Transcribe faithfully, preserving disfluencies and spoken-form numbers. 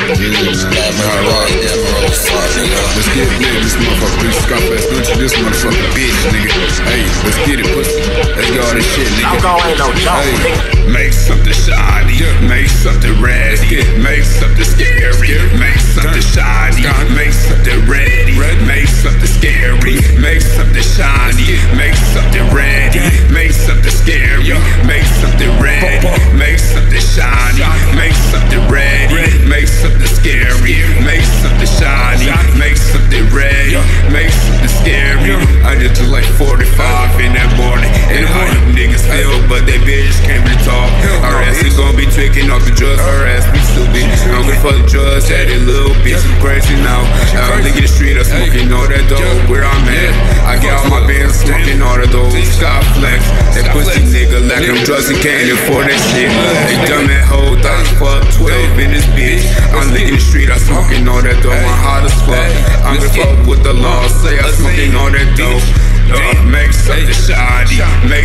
Let's get lit, this motherfucker. Please Scott Fast Country, this motherfucking bitch, nigga. Hey, let's get it, pussy. Let's go all this shit, nigga. Ain't no joke, hey. nigga. Make something shiny, make something ready, make something scary, make something shiny, make something ready, make something scary, make something shiny, make something ready, make something scary, make something ready, make something shiny, make something ready, make something scary, make something shiny, make something ready, make something scary. I just took like forty-five in that morning, and how them niggas feel, but they bitches can't really talk. Her ass is gon' be tricking off the drugs, her ass be stupid. I'm gonna fuck the drugs, had it little bitch, I'm crazy now. I'm in the street, I'm smoking all that dope. Where I'm at, I get all my bands, smoking all of those. Scott Flex, that pussy nigga like them drugs and can't afford that shit. They dumb that hoe, thought fuck twelve in this bitch. I'm licking the street, I'm smoking all that dope. I'm hot as fuck, I'm gonna fuck with the law, say I'm smoking all that dope. Uh, make something shiny, make